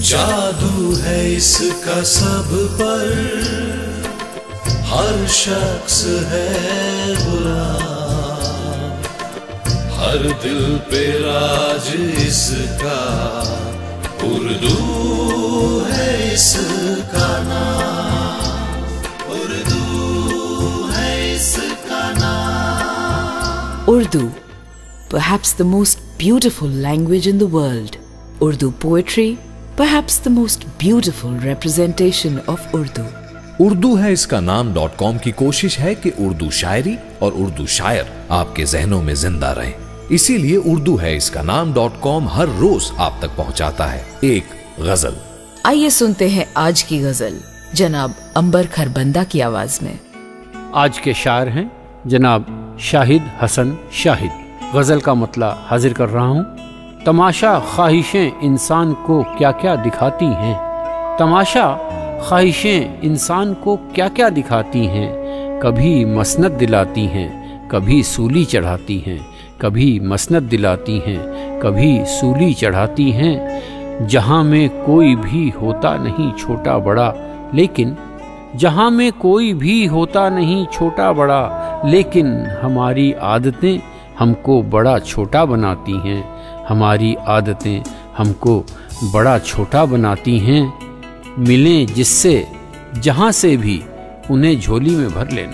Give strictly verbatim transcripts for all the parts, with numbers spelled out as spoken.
جادو ہے اس کا سب پر، ہر شخص ہے غلام، ہر دل پہ راج اس کا، اردو ہے اس کا نام، اردو ہے اس کا نام۔ Urdu, perhaps the most beautiful language in the world. Urdu poetry, perhaps the most beautiful representation of Urdu. Urdu ہے اس کا نام ڈاٹ کام کی کوشش ہے کہ اردو شاعری اور اردو شاعر آپ کے ذہنوں میں زندہ رہیں، اسی لیے اردو ہے اس کا نام ڈاٹ کام ہر روز آپ تک پہنچاتا ہے ایک غزل۔ آئیے سنتے ہیں آج کی غزل جناب عنبر کھربندہ کی آواز میں۔ آج کے شاعر ہیں جناب شاہد حسن شاہد۔ غزل کا مطلع حاضر کر رہا ہوں۔ تماشا خواہشیں انسان کو کیا کیا دکھاتی ہیں، تماشا خواہشیں انسان کو کیا کیا دکھاتی ہیں، کبھی مسند دلاتی ہیں کبھی سولی چڑھاتی ہیں، کبھی مسند دلاتی ہیں کبھی سولی چڑھاتی ہیں۔ جہاں میں کوئی بھی ہوتا نہیں چھوٹا بڑا، لیکن جہاں میں کوئی بھی ہوتا نہیں چھوٹا بڑا، لیکن ہماری عادتیں ہم کو بڑا چھوٹا بناتی ہیں، ہماری عادتیں ہم کو بڑا چھوٹا بناتی ہیں۔ ملیں جس سے جہاں سے بھی انہیں جھولی میں بھر لینا،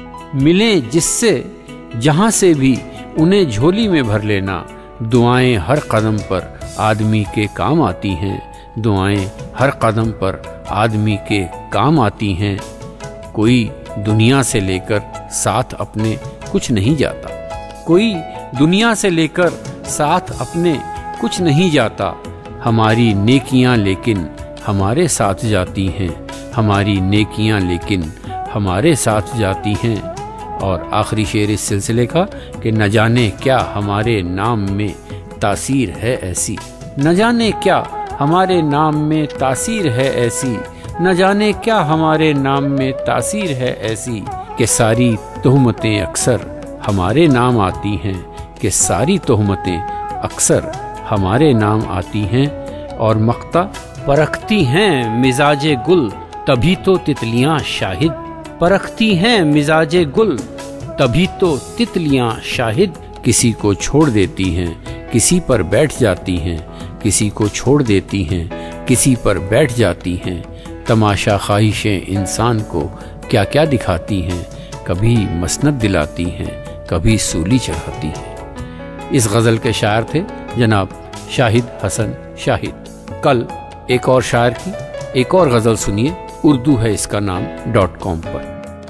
ملیں جس سے جہاں سے بھی انہیں جھولی میں بھر لینا۔ دعائیں ہر قدم پر آدمی کے کام آتی ہیں، دعائیں ہر قدم پر آدمی کے کام آتی ہیں۔ کوئی دنیا سے لے کر ساتھ اپنے کچھ نہیں جاتا، کوئی دنیا سے لے کر ساتھ اپنے کچھ نہیں جاتا۔ ہماری نیکیاں لیکن ہمارے ساتھ جاتی ہیں، ہماری نیکیاں لیکن ہمارے ساتھ جاتی ہیں۔ اور آخری شعر اس سلسلے کا کہ نہ جانے کیا ہمارے نام میں تاثیر ہے ایسی، نہ جانے کیا ہمارے نام میں تاثیر ہے ایسی، نہ جانے کیا ہمارے نام میں تاثیر ہے ایسی، کہ ساری تہمتیں اکثر ہمارے نام آتی ہیں، کہ ساری تہمتیں اکثر ہمارے نام آتی ہیں۔ اور مقطع پرکھتی ہیں مزاج گل تبھی تو تتلیاں شاہد، پرکھتی ہیں مزاج گل تبھی تو تتلیاں شاہد، کسی کو چھوڑ دیتی ہیں کسی پر بیٹھ جاتی ہیں، کسی کو چھوڑ دیتی ہیں کسی پر بیٹھ جاتی ہیں۔ تماشا خواہشیں انسان کو کیا کیا دکھاتی ہیں، کبھی مسند دلاتی ہیں کبھی سولی چڑھاتی ہیں۔ اس غزل کے شاعر تھے جناب شاہد حسن شاہد۔ کل ایک اور شاعر کی ایک اور غزل سنیے اردو ہے اس کا نام ڈاٹ کام پر۔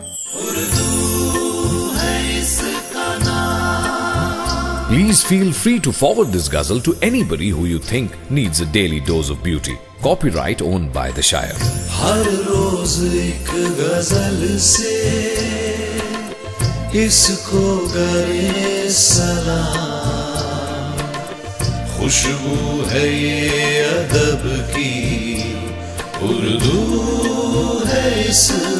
Please feel free to forward this ghazal to anybody who you think needs a daily dose of beauty. Copyright owned by the Shire. ہر روز ایک غزل سے اس کو کرے سلام، خوشبو ہے یہ ادب کی، اردو ہے اس